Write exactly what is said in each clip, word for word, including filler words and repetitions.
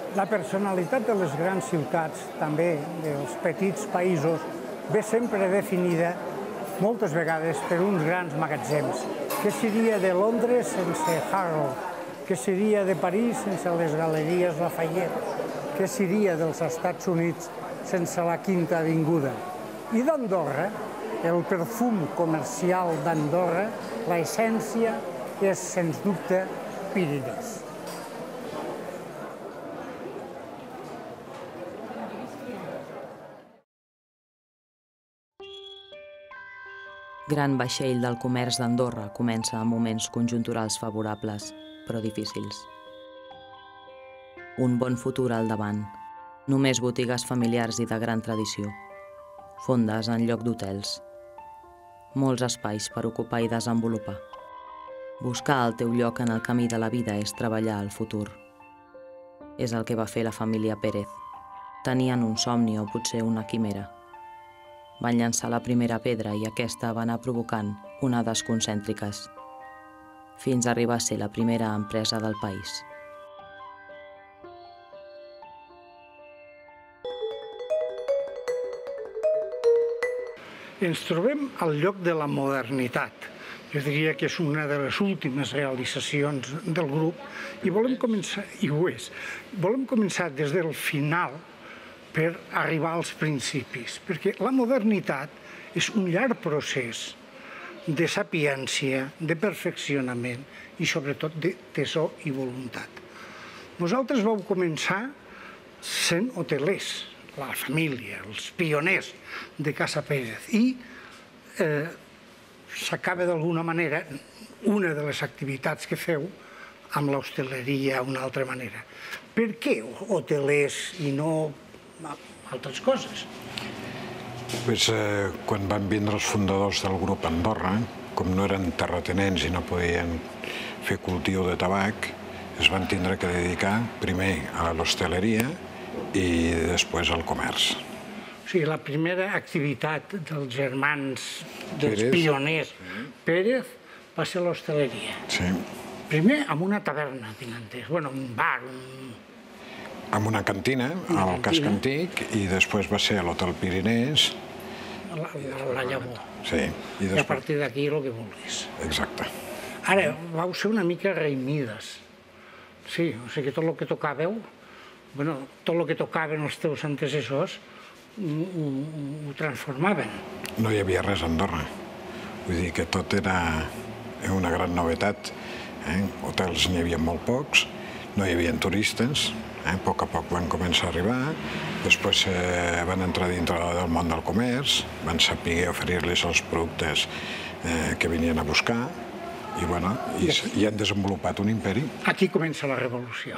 La personalitat de les grans ciutats, també dels petits països, ve sempre definida moltes vegades per uns grans magatzems. Què seria de Londres sense Harrow? Què seria de París sense les galeries Lafayette? Què seria dels Estats Units sense la Quinta Avinguda? I d'Andorra, el perfum comercial d'Andorra, l'essència és, sens dubte, Pirineus. Gran vaixell del comerç d'Andorra comença amb moments conjunturals favorables, però difícils. Un bon futur al davant. Només botigues familiars i de gran tradició. Fondes en lloc d'hotels. Molts espais per ocupar i desenvolupar. Buscar el teu lloc en el camí de la vida és treballar al futur. És el que va fer la família Pérez. Tenien un somni o potser una quimera. Van llançar la primera pedra i aquesta va anar provocant onades concèntriques, fins a arribar a ser la primera empresa del país. Ens trobem al lloc de la modernitat. Jo diria que és una de les últimes realitzacions del grup i volem començar, i ho és, volem començar des del final per arribar als principis, perquè la modernitat és un llarg procés de sapiència, de perfeccionament i sobretot de tesó i voluntat. Vosaltres vau començar sent hotelers, la família, els pioners de Casa Pérez, i s'acaba d'alguna manera una de les activitats que feu amb l'hostaleria d'una altra manera. Per què hotelers i no altres coses? Quan van vindre els fundadors del grup a Andorra, com no eren terratinents i no podien fer cultiu de tabac, es van tindre que dedicar primer a l'hostaleria i després al comerç. O sigui, la primera activitat dels germans, dels pioners Pérez, va ser l'hostaleria. Sí. Primer amb una taverna, tinc entès, bueno, un bar, un... Amb una cantina, al casc antic, i després va ser a l'Hotel Pirinès. La llavor. Sí. I a partir d'aquí el que vulguis. Exacte. Ara, vau ser una mica reimides. Sí, o sigui que tot el que tocàveu, bueno, tot el que tocaven els teus antecessors, ho transformaven. No hi havia res a Andorra. Vull dir que tot era una gran novetat. Hotels n'hi havia molt pocs, no hi havia turistes, a poc a poc van començar a arribar, després van entrar dintre del món del comerç, van saber oferir-los els productes que venien a buscar i han desenvolupat un imperi. Aquí comença la revolució.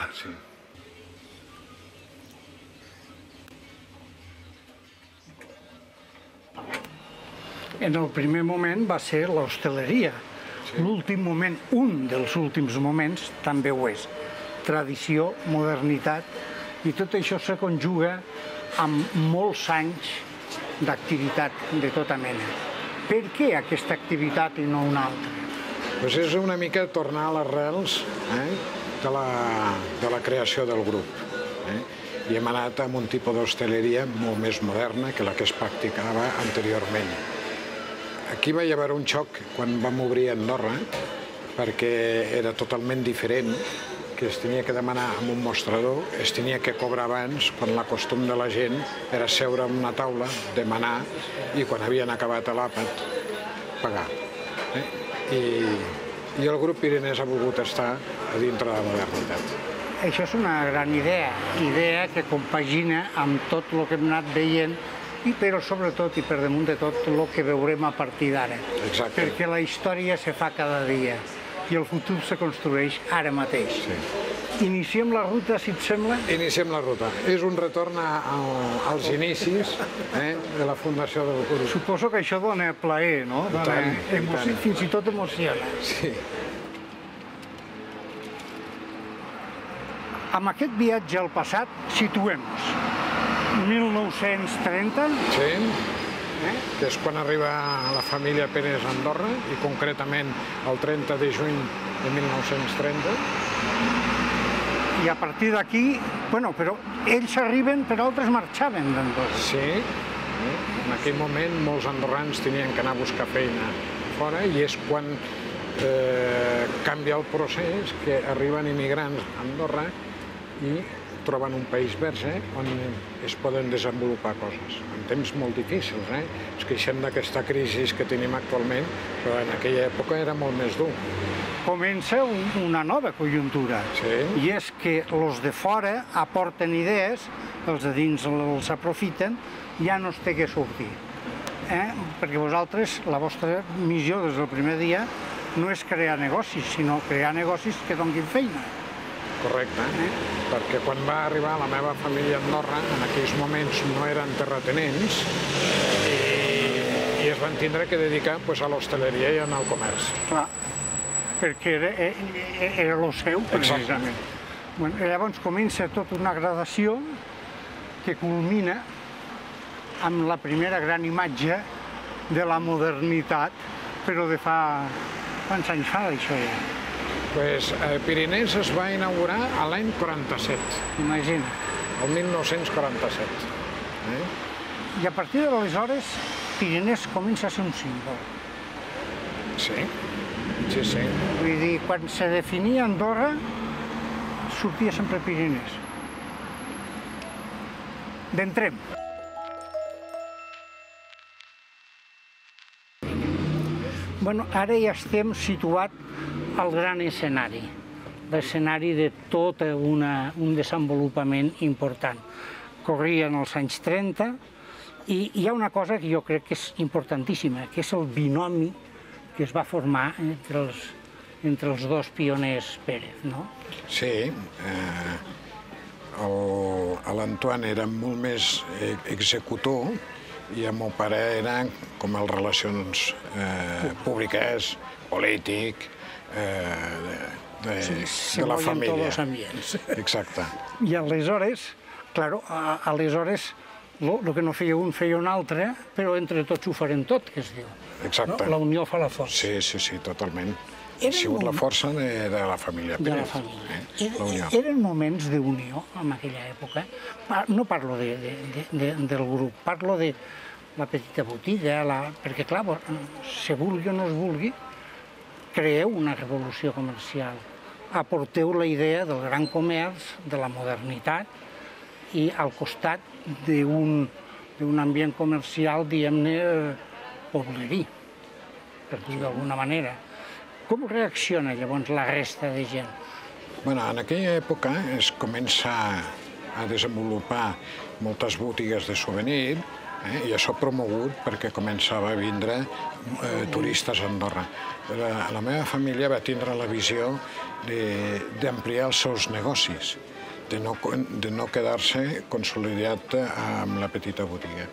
En el primer moment va ser l'hostaleria. L'últim moment, un dels últims moments, també ho és. Tradició, modernitat, i tot això se conjuga amb molts anys d'activitat de tota mena. Per què aquesta activitat i no una altra? És una mica tornar a les arrels de la creació del grup. I hem anat amb un tipus d'hostaleria molt més moderna que la que es practicava anteriorment. Aquí va haver un xoc quan vam obrir a Andorra, perquè era totalment diferent, que es tenia que demanar amb un mostrador, es tenia que cobrar abans, quan la costum de la gent era seure en una taula, demanar, i quan havien acabat l'àpat, pagar. I el grup Pirinès ha volgut estar a dintre de la modernitat. Això és una gran idea, idea que compagina amb tot el que hem anat veient, però sobretot i per damunt de tot el que veurem a partir d'ara. Perquè la història se fa cada dia i el futur se construeix ara mateix. Iniciem la ruta, si et sembla? Iniciem la ruta. És un retorn als inicis de la fundació del grup. Suposo que això dona plaer, no? Fins i tot emociona. Sí. Amb aquest viatge al passat, situem-nos. mil nou-cents trenta? Sí, que és quan arriba la família Pérez a Andorra, i concretament el trenta de juny de mil nou-cents trenta. I a partir d'aquí, bueno, però ells arriben, però altres marxaven d'Andorra. Sí, en aquell moment molts andorrans tenien que anar a buscar feina fora i és quan eh, canvia el procés, que arriben immigrants a Andorra i troben un país verge on es poden desenvolupar coses. En temps molt difícils, eh? Ens queixem d'aquesta crisi que tenim actualment, però en aquella època era molt més dur. Comença una nova conjuntura, sí. I és que els de fora aporten idees, els de dins els aprofiten, ja no es té que sortir. Eh? Perquè vosaltres, la vostra missió des del primer dia no és crear negocis, sinó crear negocis que donin feina. Correcte, eh? Perquè quan va arribar la meva família a Andorra, en aquells moments no eren terratinents i, i es van tindre que dedicar pues, a l'hostaleria i al comerç. Clar, perquè era, era el seu, precisament. Bueno, llavors comença tota una gradació que culmina amb la primera gran imatge de la modernitat, però de fa... Quants anys fa d'això ja? Pues, eh, Pirinès es va inaugurar a l'any quaranta-set. Imagina. El mil nou-cents quaranta-set. Eh? I a partir d'aleshores, Pirinès comença a ser un símbol. Sí, sí, sí. Vull dir, quan se definia Andorra, sortia sempre Pirinès. D'entrem. Bueno, ara ja estem situats al gran escenari, l'escenari de tot una, un desenvolupament important. Corrien els anys trenta i hi ha una cosa que jo crec que és importantíssima, que és el binomi que es va formar entre els, entre els dos pioners Pérez, no? Sí, eh, l'Antoine era molt més executor i el meu pare era com les relacions eh, públiques, polític, eh, de, de, sí, de la família. tots els ambients. Exacte. I aleshores, claro, aleshores, el que no feia un feia un altre, però entre tots ho farem tot, que es diu. Exacte. No? La unió fa la força. Sí, sí, sí, totalment. Era ha sigut un... la força de, de la família de Pérez. La família. Eh? La unió. Eren moments d'unió en aquella època. No parlo de, de, de, del grup, parlo de la petita botiga, la... perquè clar, se vulgui o no es vulgui, creeu una revolució comercial. Aporteu la idea del gran comerç, de la modernitat i al costat d'un d'un ambient comercial, diguem-ne, poblerí, per dir d'alguna manera. Com reacciona llavors la resta de gent? Bueno, en aquella època es comença a desenvolupar moltes botigues de souvenir, eh, i això promogut perquè començava a vindre eh, turistes a Andorra. La, la meva família va tindre la visió d'ampliar els seus negocis, de no, de no quedar-se consolidat amb la petita botiga.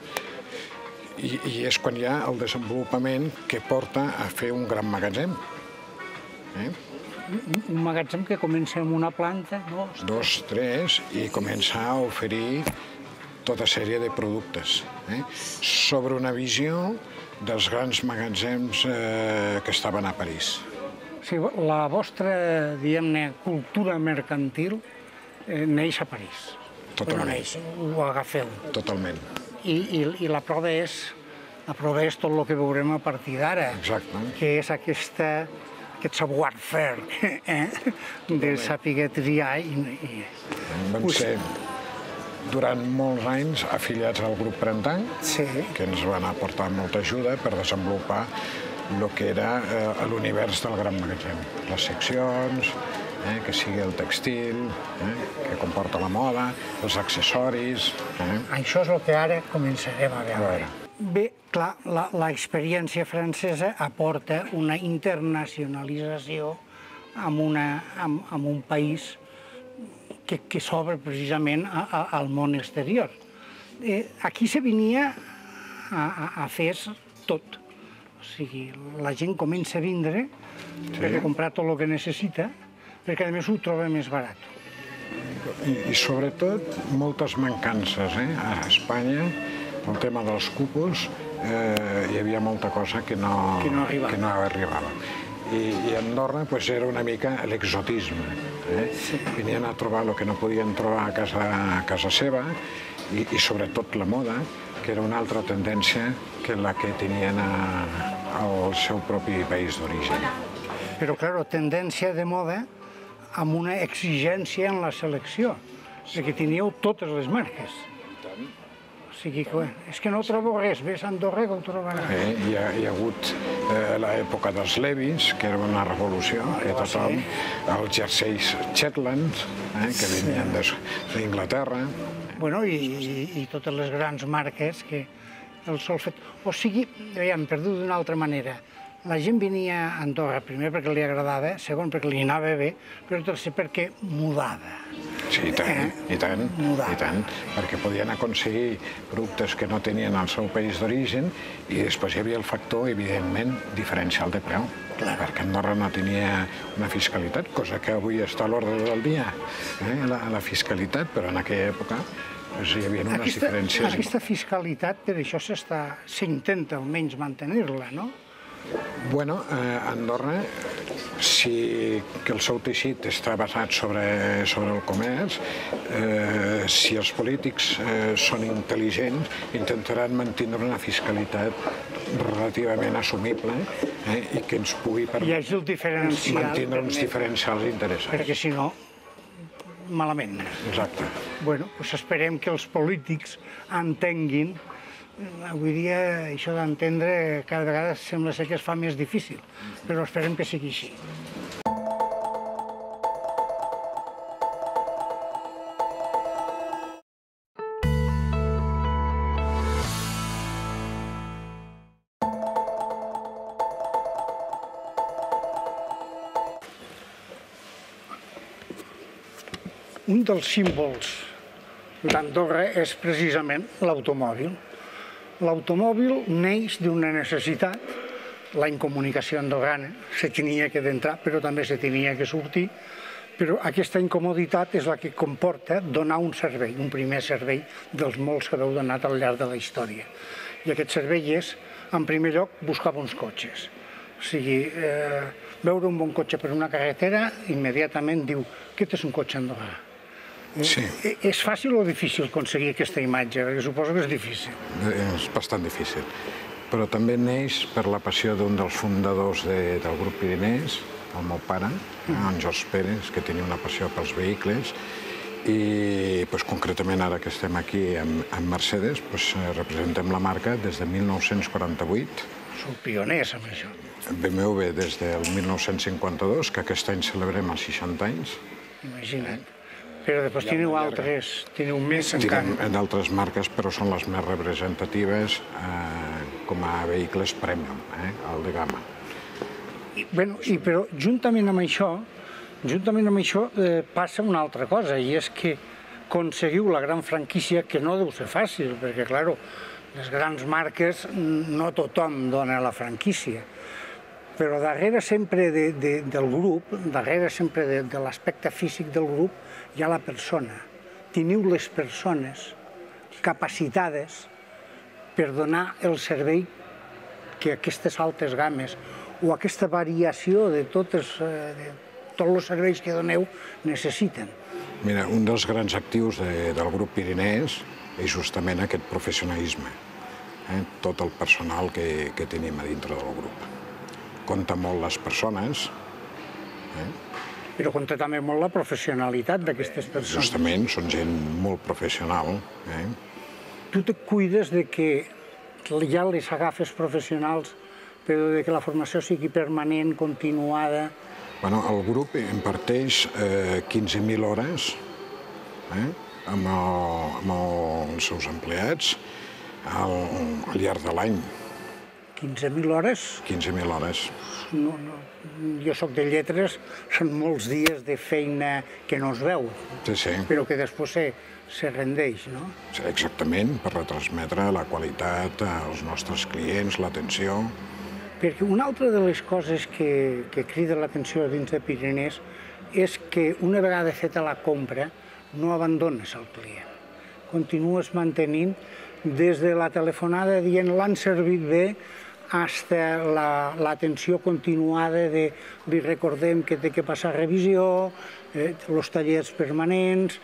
I, I és quan hi ha el desenvolupament que porta a fer un gran magatzem. Eh? Un magatzem que comença amb una planta, dos... Dos, tres, i començar a oferir tota sèrie de productes, eh? sobre una visió dels grans magatzems eh, que estaven a París. Sí, la vostra, diguem-ne, cultura mercantil eh, neix a París. Totalment. Neix, ho agafeu. Totalment. I, i, i la prova és, la prova és tot el que veurem a partir d'ara. Exacte. Que és aquesta, aquest savoir-faire, eh? de saber triar i... i... Vam ser, durant molts anys, afiliats al grup Prentanc, sí. que ens van aportar molta ajuda per desenvolupar el que era eh, l'univers del gran magatzem. Les seccions, eh, que sigui el textil, eh, que comporta la moda, els accessoris... Eh. Això és el que ara començarem a veure. A veure. Bé, clar, l'experiència francesa aporta una internacionalització amb, una, amb, amb un país que, que s'obre precisament a, a, al món exterior. Eh, aquí se venia a, a, a fer tot. O sigui, la gent comença a vindre sí. per comprar tot el que necessita, perquè a més ho troba més barat. I, i sobretot moltes mancances, eh? A Espanya, el tema dels cúpuls, eh, hi havia molta cosa que no, que no arribava. Que no arribava. i Andorra era una mica l'exotisme. Venien a trobar el que no podien trobar a casa seva i sobretot la moda, que era una altra tendència que la que tenien al seu propi país d'origen. Però, clar, tendència de moda amb una exigència en la selecció, perquè teníeu totes les marques. O sigui que, és que no trobo res, ves a Andorra que ho trobaràs. Hi ha hagut l'època dels Levis, que era una revolució, que tothom, els jerseis Shetland, que venien d'Inglaterra. Bueno, i totes les grans marques que el sol fet... O sigui, veiem, per dir-ho d'una altra manera, la gent venia a Andorra, primer perquè li agradava, segon perquè li anava bé, però tercer perquè mudava. Sí, i tant, i tant, i tant, perquè podien aconseguir productes que no tenien al seu país d'origen i després hi havia el factor, evidentment, diferencial de preu, perquè Andorra no tenia una fiscalitat, cosa que avui està a l'ordre del dia, la fiscalitat, però en aquella època hi havia unes diferències. Aquesta fiscalitat, per això s'intenta almenys mantenir-la, no? Bueno, Andorra, sí que el seu teixit està basat sobre el comerç, si els polítics són intel·ligents, intentaran mantenir una fiscalitat relativament assumible i que ens pugui mantenir uns diferencials interessants. Perquè si no, malament. Exacte. Bueno, doncs esperem que els polítics entenguin. Avui dia això d'entendre cada vegada sembla ser que es fa més difícil, però esperem que sigui així. Un dels símbols d'Andorra és precisament l'automòbil. L'automòbil neix d'una necessitat, la incomunicació andorrana, se tenia que d'entrar, però també se tenia que sortir, però aquesta incomoditat és la que comporta donar un servei, un primer servei dels molts que heu donat al llarg de la història. I aquest servei és, en primer lloc, buscar bons cotxes. O sigui, veure un bon cotxe per una carretera, immediatament diu, aquest és un cotxe andorrà. Sí. És fàcil o difícil aconseguir aquesta imatge? Perquè suposo que és difícil. És bastant difícil, però també neix per la passió d'un dels fundadors del grup Pirinès, el meu pare, en Jorge Pérez, que tenia una passió pels vehicles, i concretament ara que estem aquí amb Mercedes, representem la marca des de mil nou-cents quaranta-vuit. Sou pioners amb això. B M W des del mil nou-cents cinquanta-dos, que aquest any celebrem els seixanta anys. Imagina't. Però després teniu altres, teniu més encara. Tenim d'altres marques, però són les més representatives com a vehicles premium, el de gamma. Però juntament amb això, juntament amb això passa una altra cosa, i és que aconseguiu la gran franquícia, que no deu ser fàcil, perquè, clar, les grans marques no tothom dona la franquícia, però darrere sempre del grup, darrere sempre de l'aspecte físic del grup, hi ha la persona. Teniu les persones capacitades per donar el servei que aquestes altes games o aquesta variació de tots els serveis que doneu necessiten. Mira, un dels grans actius del grup Pirinès és justament aquest professionalisme, tot el personal que tenim a dintre del grup. Compta molt les persones. Però compta també molt la professionalitat d'aquestes persones. Justament, són gent molt professional. Tu et cuides que ja les agafes professionals, però que la formació sigui permanent, continuada? El grup imparteix quinze mil hores amb els seus empleats al llarg de l'any. quinze mil hores? quinze mil hores. Jo soc de lletres, són molts dies de feina que no es veu, però que després se rendeix, no? Exactament, per retransmetre la qualitat als nostres clients, l'atenció. Perquè una altra de les coses que crida l'atenció dins de Pirinès és que una vegada feta la compra no abandones el client. Continues mantenint des de la telefonada dient l'han servit bé, hasta l'atenció continuada de li recordem que té que passar revisió, els tallers permanents.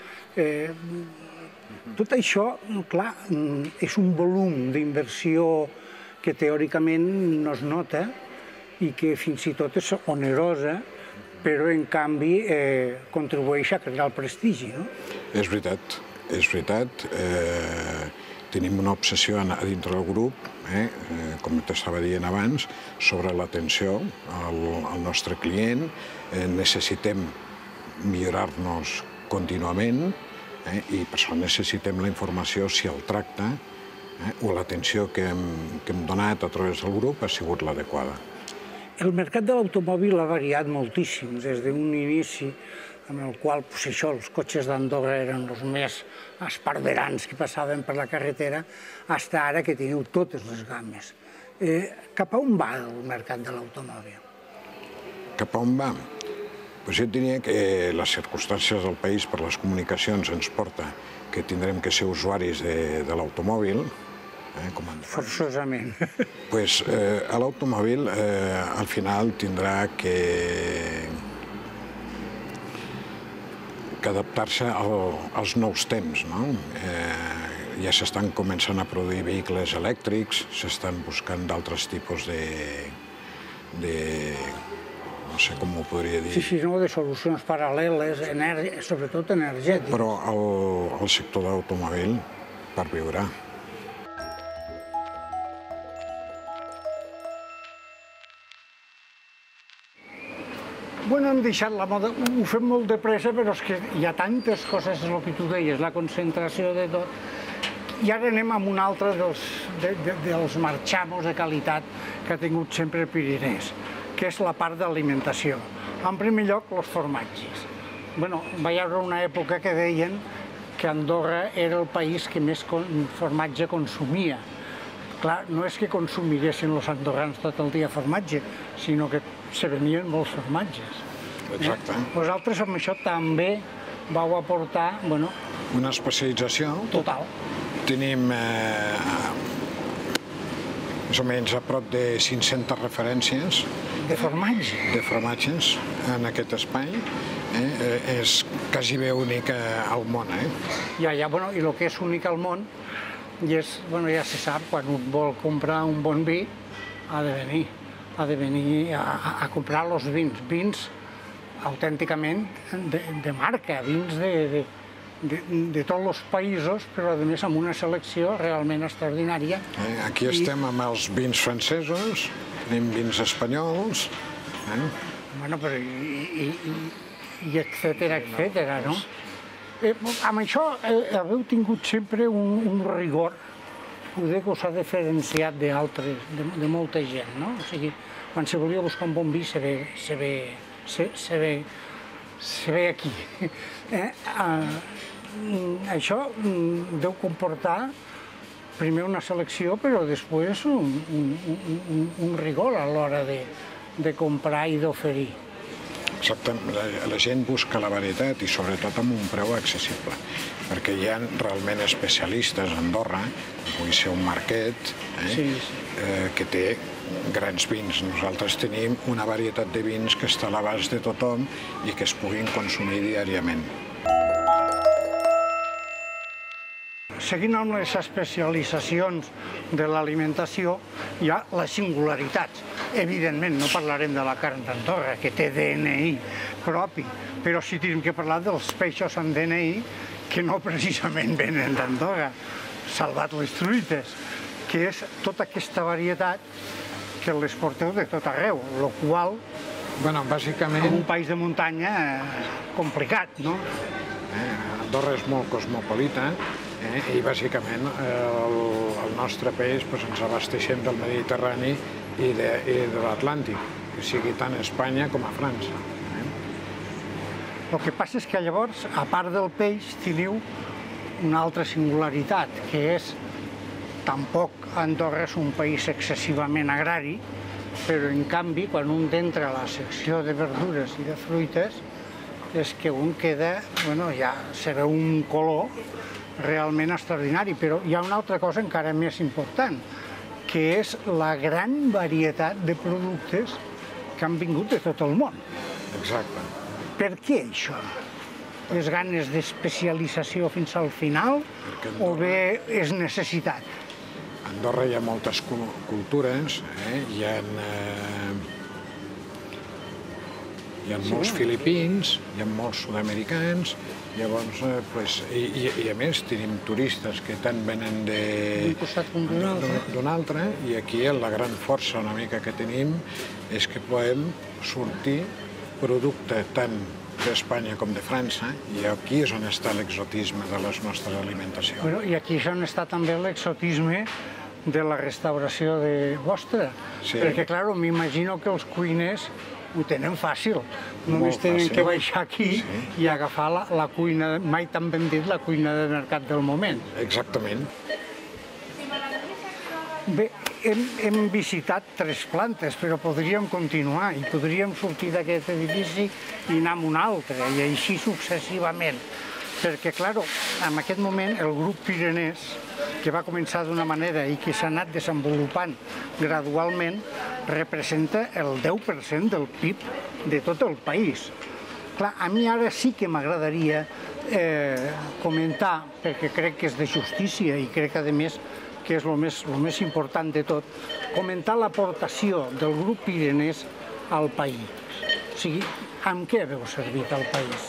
Tot això, clar, és un volum d'inversió que teòricament no es nota i que fins i tot és onerosa, però en canvi contribueix a crear el prestigi. És veritat, és veritat. Tenim una obsessió a dintre del grup, com t'estava dient abans, sobre l'atenció al nostre client. Necessitem millorar-nos contínuament i per això necessitem la informació si el tracte o l'atenció que hem donat a través del grup ha sigut l'adequada. El mercat de l'automòbil ha variat moltíssim, des d'un inici en el qual els cotxes d'Andorra eren els més esparverants que passaven per la carretera, fins ara que teniu totes les gammes. Cap a on va el mercat de l'automòbil? Cap a on va? Jo et diria que les circumstàncies del país per les comunicacions ens porta que tindrem que ser usuaris de l'automòbil. Forçosament. Doncs l'automòbil al final tindrà que adaptar-se als nous temps. Ja s'estan començant a produir vehicles elèctrics, s'estan buscant d'altres tipus de... no sé com ho podria dir. Sí, sí, no, de solucions paral·leles, sobretot energètiques. Però el sector de l'automòbil perviurà. Bueno, hem deixat la moda, ho fem molt de pressa, però és que hi ha tantes coses, és el que tu deies, la concentració de tot. I ara anem amb un altre dels marxamos de qualitat que ha tingut sempre el Pirinès, que és la part d'alimentació. En primer lloc, els formatges. Bueno, va hi haver una època que deien que Andorra era el país que més formatge consumia. Clar, no és que consumiressin els andorrans tot el dia formatge, sinó que se venien molts formatges. Exacte. Vosaltres amb això també vau aportar, bueno... Una especialització. Total. Tenim més o menys a prop de cinc-centes referències. De formatge. De formatges en aquest espai. És quasi bé únic al món. Ja, ja, bueno, i el que és únic al món, ja se sap, quan un vol comprar un bon vi, ha de venir. ha de venir a comprar els vins, vins autènticament de marca, vins de tots els països, però a més amb una selecció realment extraordinària. Aquí estem amb els vins francesos, tenim vins espanyols... Bueno, però i etcètera, etcètera, no? Amb això haveu tingut sempre un rigor poder que us ha diferenciat d'altres, de molta gent, no? O sigui, quan se volia buscar un bon vi se ve aquí. Això deu comportar primer una selecció, però després un rigor a l'hora de comprar i d'oferir. Exacte, la gent busca la varietat i sobretot amb un preu accessible, perquè hi ha realment especialistes a Andorra, vull ser un Marquet, que té grans vins. Nosaltres tenim una varietat de vins que està a l'abast de tothom i que es puguin consumir diàriament. Seguint amb les especialitzacions de l'alimentació, hi ha les singularitats. Evidentment, no parlarem de la carn d'Andorra, que té D N I propi, però sí tenim que parlar dels peixos amb D N I que no precisament venen d'Andorra, salvat les truites, que és tota aquesta varietat que les porteu de tot arreu, el qual, en un país de muntanya, complicat, no? Andorra és molt cosmopolita i, bàsicament, el nostre peix ens abasteixem del Mediterrani i de l'Atlàntic, que sigui tant a Espanya com a França. El que passa és que llavors, a part del peix, teniu una altra singularitat, que és, tampoc Andorra és un país excessivament agrari, però en canvi, quan un entra a la secció de verdures i de fruites, és que un queda, bueno, ja se veu un color realment extraordinari, però hi ha una altra cosa encara més important, que és la gran varietat de productes que han vingut de tot el món. Exacte. Per què això? Les ganes d'especialització fins al final o bé és necessitat? A Andorra hi ha moltes cultures, eh? hi ha, eh... hi ha molts filipins, hi ha molts sud-americans, llavors, eh, pues, i, i, i a més tenim turistes que tant venen d'un altre, i aquí la gran força una mica que tenim és que podem sortir producte tant d'Espanya com de França, i aquí és on està l'exotisme de les nostres alimentacions. Bueno, i aquí és on està també l'exotisme de la restauració de vostra, sí. Perquè, clar, m'imagino que els cuiners ho tenen fàcil. Només tenen que baixar aquí sí. I agafar la, la cuina, mai tan ben dit, la cuina de mercat del moment. Exactament. Bé, hem, hem visitat tres plantes, però podríem continuar i podríem sortir d'aquest edifici i anar a un altre, i així successivament. Perquè, clar, en aquest moment el grup Pirenès, que va començar d'una manera i que s'ha anat desenvolupant gradualment, representa el deu per cent del P I B de tot el país. Clar, a mi ara sí que m'agradaria eh, comentar, perquè crec que és de justícia i crec, a més, que és el més, el més important de tot, comentar l'aportació del grup Pirenès al país. O sigui, amb què heu servit al país?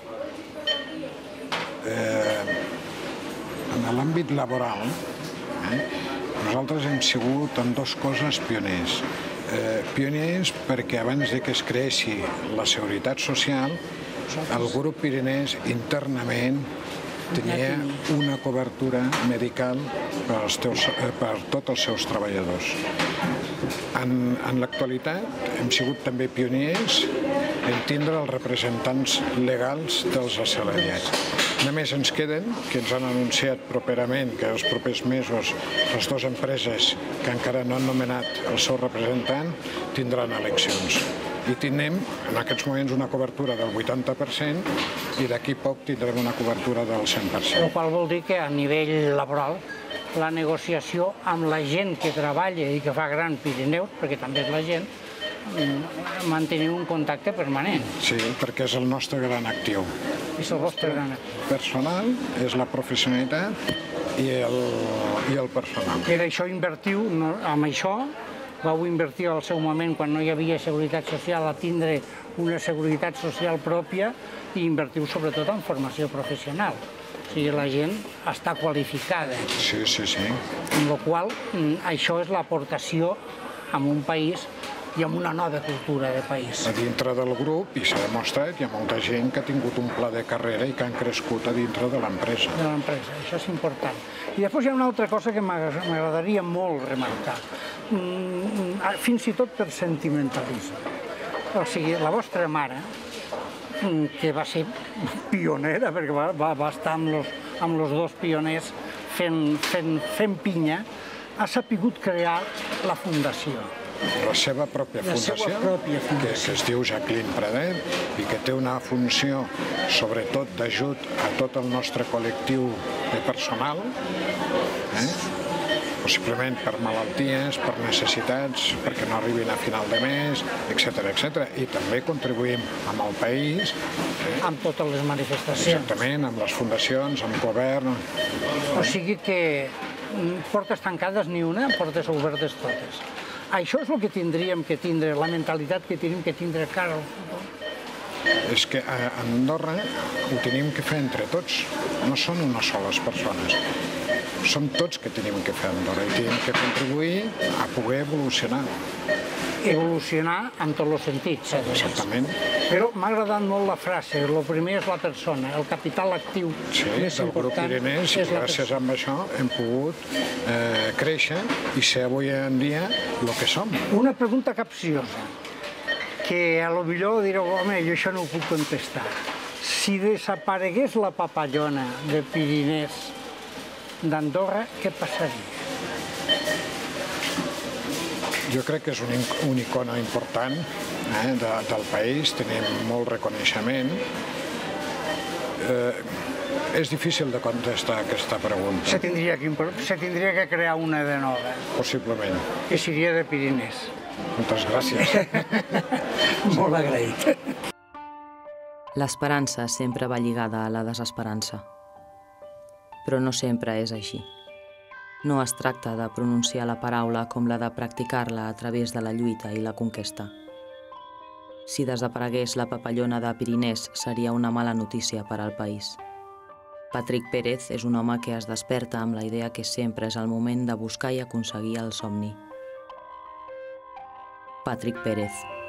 Eh, en l'àmbit laboral, eh, nosaltres hem sigut en dues coses pioners. Eh, pioners perquè abans de que es creessi la Seguretat Social, el grup Pirenès internament tenia una cobertura medical per, als teus, per tots els seus treballadors. En, en l'actualitat hem sigut també pioners en tindre els representants legals dels assalariats. Només ens queden, que ens han anunciat properament que els propers mesos les dues empreses que encara no han nomenat el seu representant tindran eleccions. I tindrem en aquests moments una cobertura del vuitanta per cent i d'aquí poc tindrem una cobertura del cent per cent. El qual vol dir que a nivell laboral la negociació amb la gent que treballa i que fa Gran Pirineu, perquè també és la gent, mantenir un contacte permanent. Sí, perquè és el nostre gran actiu. És el vostre gran actiu. Personal, és la professionalitat i el, i el personal. Per això invertiu, no, amb això, vau invertir al seu moment, quan no hi havia seguretat social, a tindre una seguretat social pròpia i invertiu sobretot en formació professional. O sigui, la gent està qualificada. Sí, sí, sí. Amb la qual cosa, això és l'aportació en un país i amb una nova cultura de país. A dintre del grup, i s'ha demostrat, hi ha molta gent que ha tingut un pla de carrera i que han crescut a dintre de l'empresa. De l'empresa, això és important. I després hi ha una altra cosa que m'agradaria molt remarcar, fins i tot per sentimentalisme. O sigui, la vostra mare, que va ser pionera, perquè va, va, va estar amb los, amb los dos pioners fent, fent, fent pinya, ha sapigut crear la fundació. La seva pròpia fundació, la seva pròpia fundació. Que, que es diu Jacqueline Pradet i que té una funció sobretot d'ajut a tot el nostre col·lectiu de personal, eh? possiblement per malalties, per necessitats, perquè no arribin a final de mes, etcètera, etcètera. I també contribuïm amb el país. Eh? Amb totes les manifestacions. Exactament, amb les fundacions, amb govern. O sigui que portes tancades ni una, portes obertes totes. Això és el que tindríem que tindre, la mentalitat que tenim que tindre cara al futur. És que a Andorra ho tenim que fer entre tots, no són unes soles persones. Som tots que tenim que fer a Andorra i tenim que contribuir a poder evolucionar. Evolucionar en tots els sentits. Exactament. Però m'ha agradat molt la frase, el primer és la persona, el capital actiu sí, més important. Sí, del grup Pirenès, i gràcies a això hem pogut eh, créixer i ser avui en dia el que som. Una pregunta capciosa, que a lo millor direu, home, jo això no ho puc contestar. Si desaparegués la papallona de Pirinès d'Andorra, què passaria? Jo crec que és un, un icona important eh, de, del país, tenim molt reconeixement. Eh, És difícil de contestar aquesta pregunta. Se tindria que, se tindria que crear una de nova. Possiblement. Que seria de Pirinès. Moltes gràcies. Molt agraït. L'esperança sempre va lligada a la desesperança. Però no sempre és així. No es tracta de pronunciar la paraula com la de practicar-la a través de la lluita i la conquesta. Si desaparegués la papallona de Pirinès seria una mala notícia per al país. Patrick Pérez és un home que es desperta amb la idea que sempre és el moment de buscar i aconseguir el somni. Patrick Pérez.